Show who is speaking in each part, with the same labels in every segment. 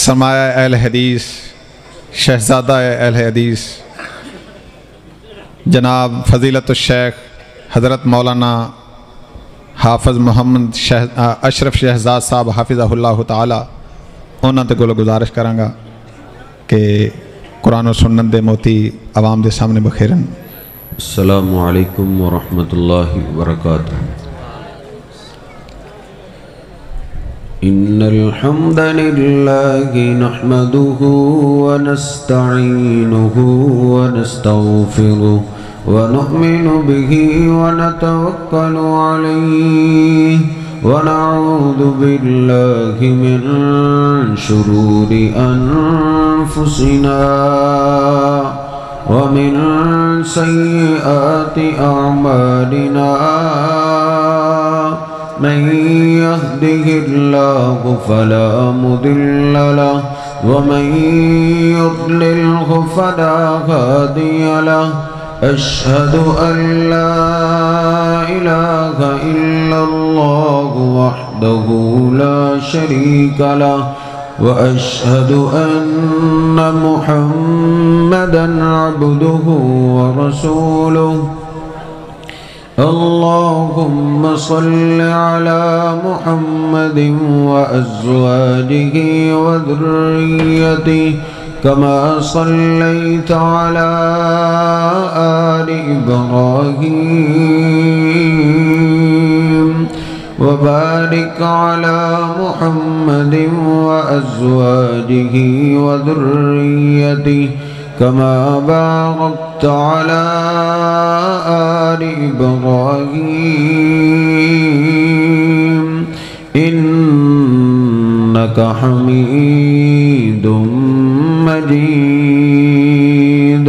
Speaker 1: سرمایہ اہل حدیث، شہزادہ اہل حدیث جناب فضیلت الشیخ حضرت مولانا حافظ محمد اشرف شہزاد صاحب حافظہ اللہ تعالی انہوں تے کو گزارش کرانگا کہ قرآن و سنت دے موتی عوام دے سامنے بخیرن۔
Speaker 2: السلام علیکم ورحمۃ اللہ وبرکاتہ۔ ان الحمد للہ نحمده ونستعینه ونستغفره ونؤمن به ونتوکل علیہ ونعوذ باللہ من شرور انفسنا ومن سیئات اعمالنا من يهده الله فلا مضل له ومن يضلله فلا هادي له أشهد أن لا إله إلا الله وحده لا شريك له وأشهد أن محمدًا عبده ورسوله اللهم صل على محمد وأزواجه وذريته كما صليت على آل إبراهيم وبارك على محمد وأزواجه وذريته كما باركت على آل إبراهيم إنك حميد مجيد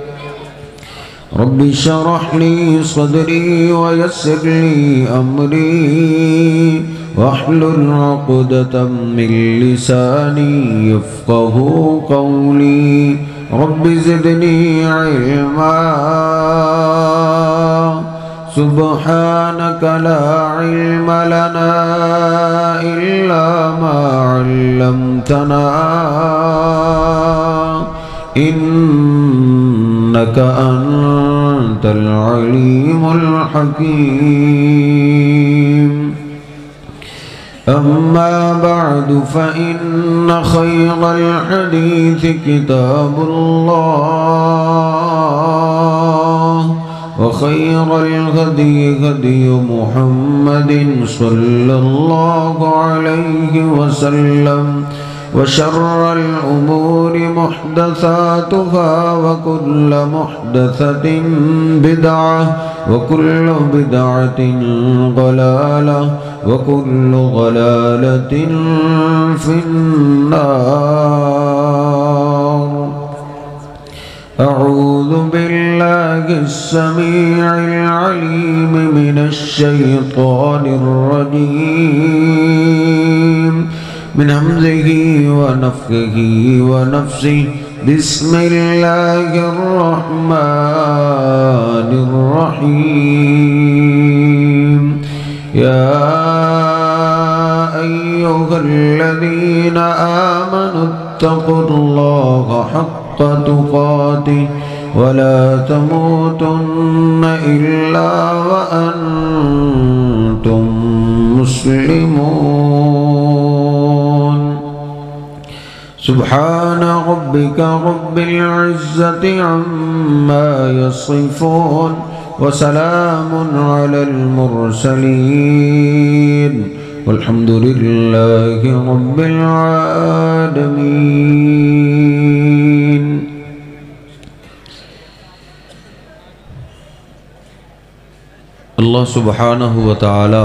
Speaker 2: رب اشرح لي صدري ويسر لي أمري واحلل عقدة من لساني يفقهوا قولي رب زدني علما سبحانك لا علم لنا إلا ما علمتنا إنك أنت العليم الحكيم أما بعد فإن خير الحديث كتاب الله وخير الهدي هدي محمد صلى الله عليه وسلم وشر الأمور محدثاتها وكل محدثة بدعة وكل بدعة ضلالة وكل ضلالة في النار أعوذ بالله السميع العليم من الشيطان الرجيم من همزه ونفخه ونفسه بسم الله الرحمن الرحيم يا أيها الذين آمنوا اتقوا الله حق تقاته ولا تموتن إلا وأنتم مسلمون سبحان ربك رب العزة عما يصفون وسلام على المرسلين والحمد لله رب العالمين۔ اللہ سبحانہ و تعالی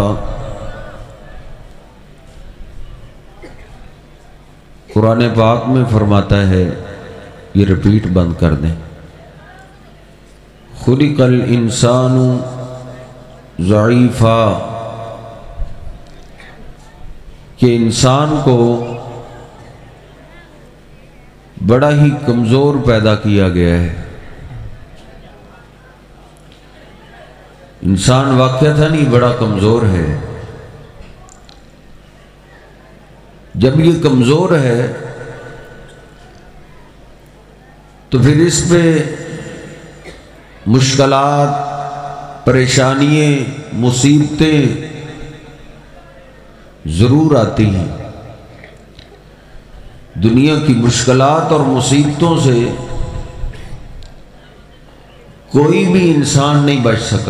Speaker 2: قرآن پاک میں فرماتا ہے، یہ رپیٹ بند کر دیں، خلق الانسان ضعیفا، کہ انسان کو بڑا ہی کمزور پیدا کیا گیا ہے۔ انسان واقعتاً ہی بڑا کمزور ہے۔ جب یہ کمزور ہے تو پھر اس پہ مشکلات، پریشانیاں، مصیبتیں ضرور آتی ہیں۔ دنیا کی مشکلات اور مصیبتوں سے کوئی بھی انسان نہیں بچ سکا،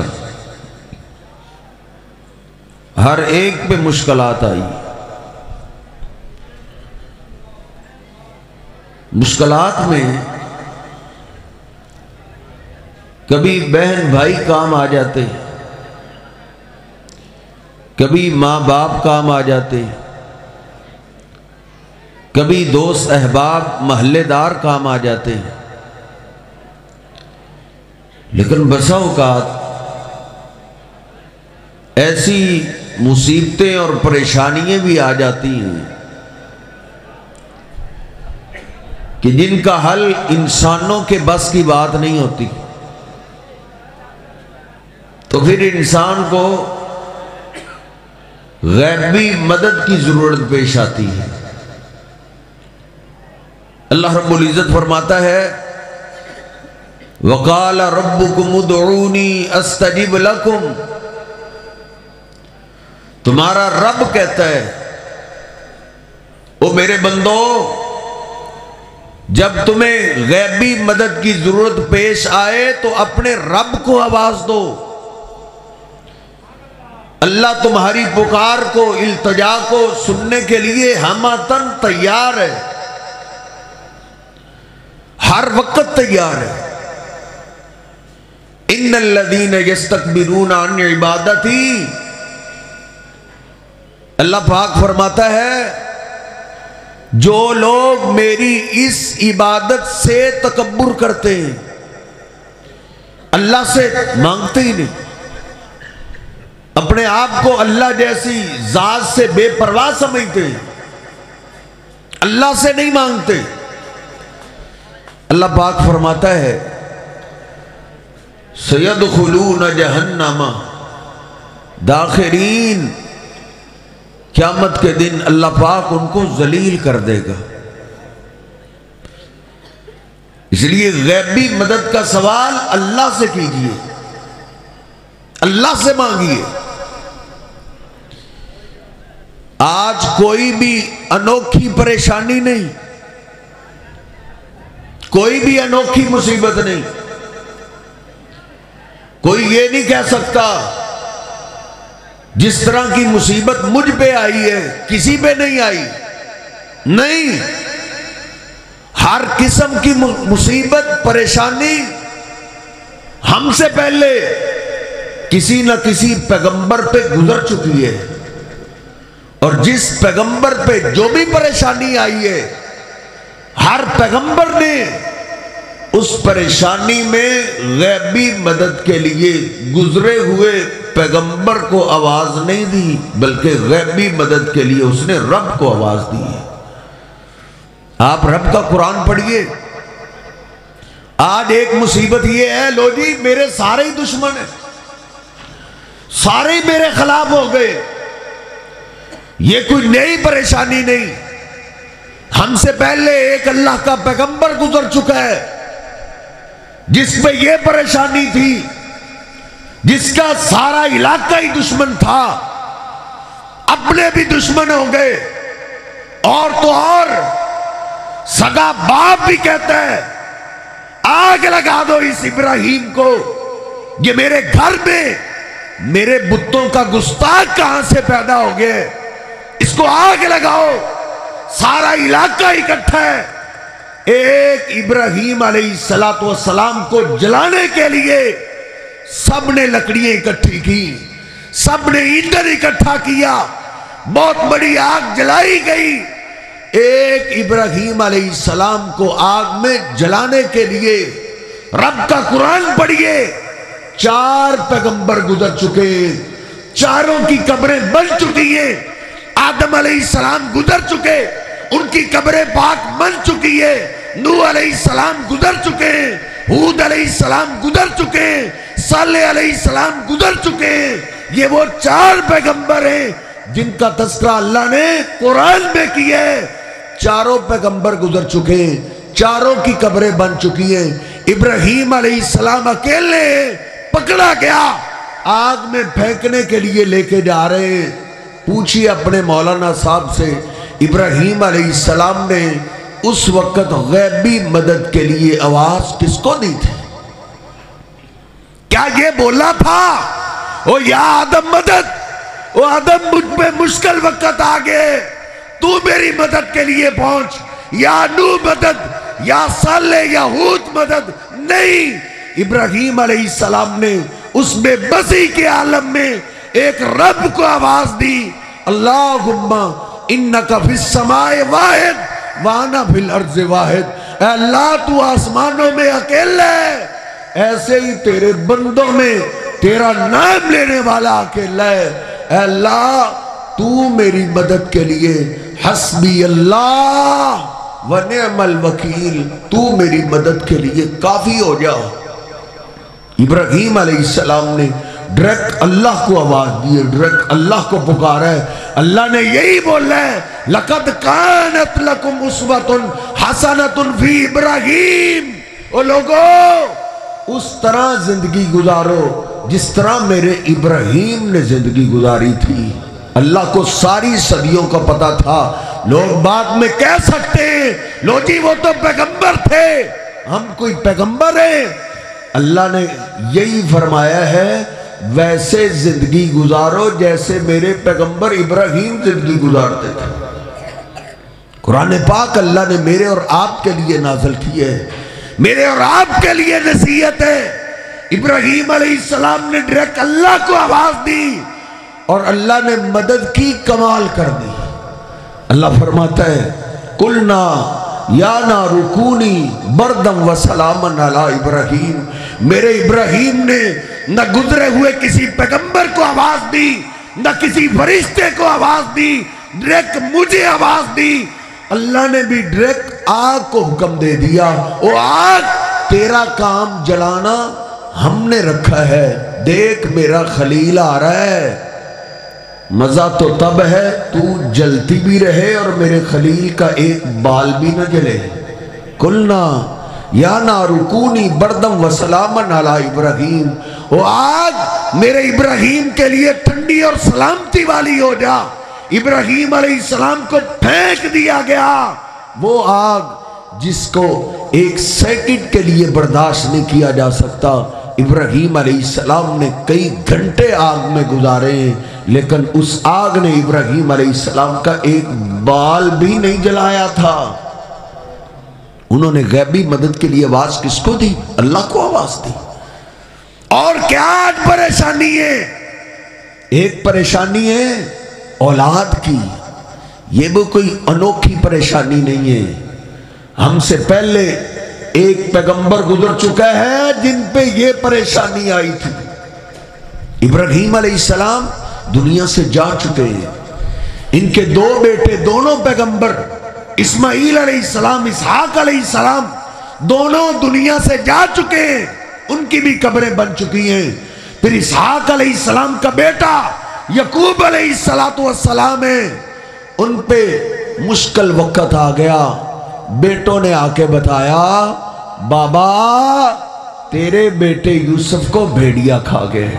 Speaker 2: ہر ایک پہ مشکلات آئی۔ مشکلات میں کبھی بہن بھائی کام آ جاتے، کبھی ماں باپ کام آ جاتے، کبھی دوست احباب محلے دار کام آ جاتے، لیکن بسا اوقات ایسی مصیبتیں اور پریشانیاں بھی آ جاتی ہیں کہ جن کا حل انسانوں کے بس کی بات نہیں ہوتی، تو پھر انسان کو غیبی مدد کی ضرورت پیش آتی ہے۔ اللہ رب العزت فرماتا ہے وَقَالَ رَبُّكُمُ ادْعُونِي أَسْتَجِبْ لَكُمْ، تمہارا رب کہتا ہے او میرے بندو، جب تمہیں غیبی مدد کی ضرورت پیش آئے تو اپنے رب کو آواز دو۔ اللہ تمہاری پکار کو، التجا کو سننے کے لیے ہماتن تیار ہے، ہر وقت تیار ہے۔ ان الذین یستکبرون عن عبادتی، اللہ پاک فرماتا ہے جو لوگ میری اس عبادت سے تکبر کرتے ہیں، اللہ سے مانگتے ہی نہیں، اپنے آپ کو اللہ جیسی ذات سے بے پرواہ سمجھتے ہیں، اللہ سے نہیں مانگتے، اللہ پاک فرماتا ہے سَيَدْخُلُونَ جَهَنَّمَ داخرین، قیامت کے دن اللہ پاک ان کو ذلیل کر دے گا۔ اس لیے غیبی مدد کا سوال اللہ سے کیجئے، اللہ سے مانگیے۔ آج کوئی بھی انوکھی پریشانی نہیں، کوئی بھی انوکھی مصیبت نہیں، کوئی یہ نہیں کہہ سکتا جس طرح کی مصیبت مجھ پہ آئی ہے کسی پہ نہیں آئی، نہیں، ہر قسم کی مصیبت پریشانی ہم سے پہلے کسی نہ کسی پیغمبر پہ گزر چکی ہے، اور جس پیغمبر پہ جو بھی پریشانی آئی ہے ہر پیغمبر نے اس پریشانی میں غیبی مدد کے لیے گزرے ہوئے پیغمبر کو آواز نہیں دی، بلکہ غیبی مدد کے لیے اس نے رب کو آواز دی ہے۔ آپ رب کا قرآن پڑھیے۔ آج ایک مصیبت یہ ہے، لو جی میرے سارے ہی دشمن ہیں، سارے ہی میرے خلاف ہو گئے، یہ کوئی نئی پریشانی نہیں، ہم سے پہلے ایک اللہ کا پیغمبر گزر چکا ہے جس پہ یہ پریشانی تھی، جس کا سارا علاقہ ہی دشمن تھا، اپنے بھی دشمن ہو گئے، اور تو اور سگا باپ بھی کہتا ہے آگ لگا دو اس ابراہیم کو، یہ میرے گھر میں میرے بتوں کا گستاخ کہاں سے پیدا ہو گئے، اس کو آگ لگاؤ۔ سارا علاقہ اکٹھا ہے، ایک ابراہیم علیہ السلام کو جلانے کے لیے سب نے لکڑیاں اکٹھی کی، سب نے ایندھن اکٹھا کیا، بہت بڑی آگ جلائی گئی۔ ایک ابراہیم علیہ السلام کو آگ میں جلانے کے لیے رب کا قرآن پڑھیے، 4 پیغمبر گزر چکے، چاروں کی قبریں بن چکی ہیں، آدم علیہ السلام گزر چکے، ان کی قبر پاک بن چکی ہے، نوح علیہ السلام گزر چکے ہیں، ہود علیہ السلام گزر چکے ہیں، صالح علیہ السلام گزر چکے ہیں۔ یہ وہ 4 پیغمبر ہیں جن کا تذکرہ اللہ نے قرآن میں کیا ہے۔ چاروں پیغمبر گزر چکے ہیں، चारों की कब्रें बन चुकी हैं। इब्राहीम अलैहिस्सलाम अकेले पकड़ा गया, आग में फेंकने के लिए लेके जा रहे हैं। पूछिए अपने मौलाना साहब से, इब्राहीम अलैहिस्सलाम ने उस वक्त गैबी मदद के लिए आवाज किसको दी थी? क्या ये बोला था ओ या आदम मदद, ओ आदम मुझ पे मुश्किल वक्त आ गए, तू मेरी मदद के लिए पहुंच, या नूह मदद, या सालेह या हूद मदद? नहीं, इब्राहीम अलैहिस्सलाम ने उसमें बसी के आलम में एक रब को आवाज दी, अल्लाहुम्मा इन्नका फिस समाए वाहिद व अना फिल अर्ज़ वाहिद। अल्लाह तू आसमानों में अकेला है, ऐसे ही तेरे बंदों में तेरा नाम लेने वाला अकेला है। अल्लाह तू मेरी मदद के लिए हस्बी अल्लाह व निअमल वकील, तू मेरी मदद के लिए काफी हो जा। इब्राहीम अलैहिस्सलाम ने डायरेक्ट अल्लाह को आवाज दी है, डायरेक्ट अल्लाह को पुकारा है। अल्लाह ने यही बोला है, लक़द कानत लकुम उस्वतुन हसनतुन फी इब्राहीम। ओ लोगों, उस तरह जिंदगी गुजारो जिस तरह मेरे इब्राहीम ने जिंदगी गुजारी थी। अल्लाह को सारी सदियों का पता था। लोग बाद में कह सकते हैं, लो जी वो तो पैगंबर थे, हम कोई पैगंबर हैं? अल्लाह ने यही फरमाया है, वैसे जिंदगी गुजारो जैसे मेरे पैगंबर इब्राहीम जिंदगी गुजारते थे। कुरान पाक अल्लाह ने मेरे और आपके लिए नाज़िल की है, मेरे और आपके लिए नसीहत है। इब्राहीम अलैहिस्सलाम ने डायरेक्ट अल्लाह को आवाज दी और अल्लाह ने मदद की, कमाल कर दी। अल्लाह फरमाता है, कुलना या ना रुकूनी बरदम व सलामन अला इब्राहीम। मेरे इब्राहीम ने न गुजरे हुए किसी पैगंबर को आवाज दी, न किसी फरिश्ते को आवाज दी, डायरेक्ट मुझे आवाज दी। अल्लाह ने भी डायरेक्ट आग को हुक्म दे दिया, ओ आग तेरा काम जलाना हमने रखा है, देख मेरा खलील आ रहा है। मजा तो तब है तू जलती भी रहे और मेरे खलील का एक बाल भी न जले। कुलना या ना रुकूनी बरदम व सलामन अला इब्राहीम। ओ आग मेरे इब्राहीम के लिए ठंडी और सलामती वाली हो जा। इब्राहीम अलैहिस्सलाम को फेंक दिया गया, वो आग जिसको एक सेकंड के लिए बर्दाश्त नहीं किया जा सकता। इब्राहीम अलैहिस्सलाम ने कई घंटे आग में गुजारे, लेकिन उस आग ने इब्राहीम अलैहिस्सलाम का एक बाल भी नहीं जलाया था। उन्होंने गैबी मदद के लिए आवाज किसको दी? अल्लाह को आवाज दी। और क्या आज परेशानी है? एक परेशानी है औलाद की, ये भी कोई अनोखी परेशानी नहीं है। हमसे पहले एक पैगंबर गुजर चुका है जिन पे ये परेशानी आई थी। इब्राहीम अलैहिस्सलाम दुनिया से जा चुके हैं, इनके दो बेटे दोनों पैगंबर इस्माईल अलैहिस्सलाम, इसहाक अलैहिस्सलाम, दोनों दुनिया से जा चुके हैं, उनकी भी कब्रें बन चुकी हैं। फिर इसहाक अलैहिस्सलाम का बेटा यकूब अलैहिस्सलाम है, उन पे मुश्किल वक्त आ गया। बेटों ने आके बताया, बाबा तेरे बेटे यूसुफ को भेड़िया खा गए।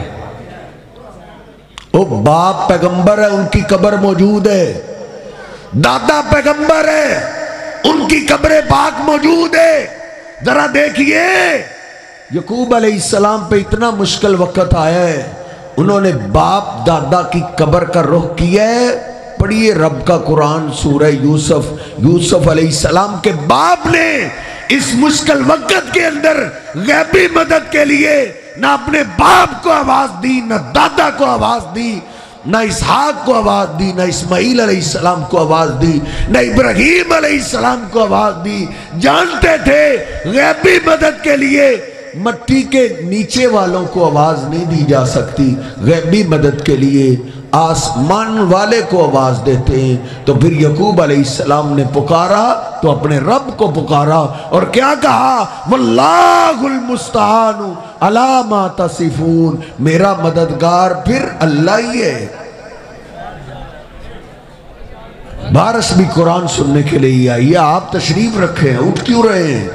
Speaker 2: ओ बाप पैगंबर है, उनकी कब्र मौजूद है। दादा पैगंबर है, उनकी कब्र पाक मौजूद है। जरा देखिए, यकूब अलैहिस्सलाम पे इतना मुश्किल वक्त आया है, उन्होंने बाप दादा की कब्र का रुख किया है। पढ़िए रब का कुरान, सूरह यूसुफ अलैहिस्सलाम के बाप ने इस मुश्किल वक्त के अंदर गैबी मदद के लिए ना अपने बाप को आवाज दी, ना दादा को आवाज दी, ना इसहाक को आवाज दी, ना इस्माईल अलैहिस्सलाम को आवाज दी, ना इब्राहीम अलैहिस्सलाम को आवाज दी। जानते थे गैबी मदद के लिए मट्टी के नीचे वालों को आवाज नहीं दी जा सकती, गैबी मदद के लिए आसमान वाले को आवाज देते हैं। तो फिर यकूब अलैहिस्सलाम ने पुकारा तो अपने रब को पुकारा और क्या कहा? वल्लाहुल मुस्तआनु अला मा तसिफून। मेरा मददगार फिर अल्लाह ही है। بارش بھی قرآن سننے کے لیے ہی آئی ہے، آپ تشریف رکھے ہیں، اٹھ کیوں رہے ہیں؟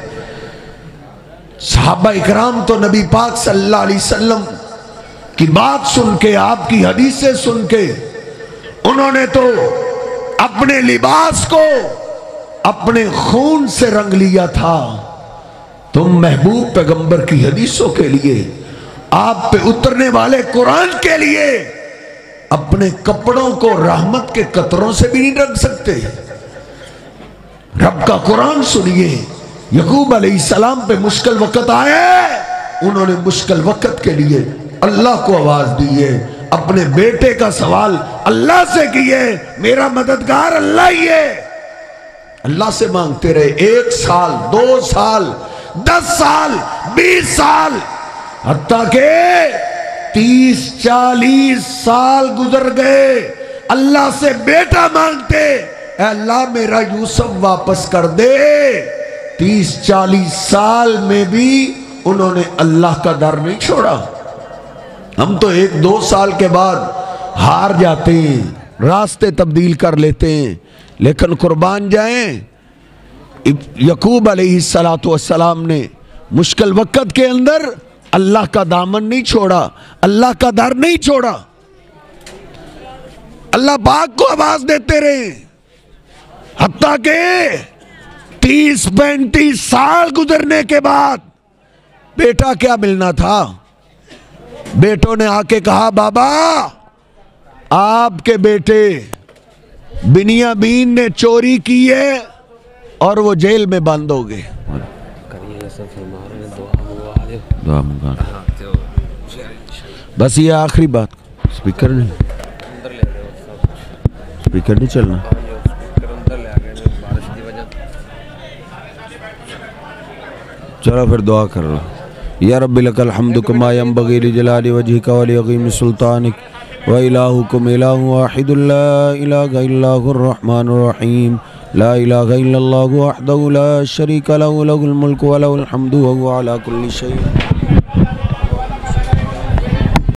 Speaker 2: صحابہ اکرام تو نبی پاک صلی اللہ علیہ وسلم کی بات سن کے، آپ کی حدیثیں سن کے، انہوں نے تو اپنے لباس کو اپنے خون سے رنگ لیا تھا۔ تم محبوب پیغمبر کی حدیثوں کے لیے، آپ پہ اترنے والے قرآن کے لیے اپنے کپڑوں کو رحمت کے قطروں سے بھی نہیں رنگ سکتے۔ رب کا قرآن سنیے۔ یعقوب علیہ السلام پہ مشکل وقت آئے، انہوں نے مشکل وقت کے لیے اللہ کو آواز دی ہے، اپنے بیٹے کا سوال اللہ سے کیے، میرا مددگار اللہ ہی ہے، اللہ سے مانگتے رہے۔ 1 سال 2 سال 10 سال 20 سال حتیٰ کہ 30-40 سال گزر گئے، اللہ سے بیٹا مانگتے، اے اللہ میرا یوسف واپس کر دے۔ 30-40 سال میں بھی انہوں نے اللہ کا در نہیں چھوڑا۔ ہم تو 1-2 سال کے بعد ہار جاتے ہیں، راستے تبدیل کر لیتے ہیں، لیکن قربان جائیں، یعقوب علیہ السلام نے مشکل وقت کے اندر اللہ کا دامن نہیں چھوڑا، اللہ کا در نہیں چھوڑا، اللہ پاک کو آواز دیتے رہے، حتیٰ کہ 30-35 سال گزرنے کے بعد بیٹا کیا ملنا تھا، بیٹوں نے آ کے کہا بابا آپ کے بیٹے بنیامین نے چوری کی ہے اور وہ جیل میں بند ہو گئے۔ بس یہ آخری بات، سپیکر نہیں چلنا۔ چلو پھر دعا کر رہا ہوں۔ یا رب لک الحمد کما ینبغی لجلال وجہک ولعظیم سلطانک وإلہکم الہ واحد لا الہ الا هو الرحمن الرحیم لا الہ الا اللہ وحدہ لا شریک لہ لہ الملک ولہ الحمد وهو علی کل شیء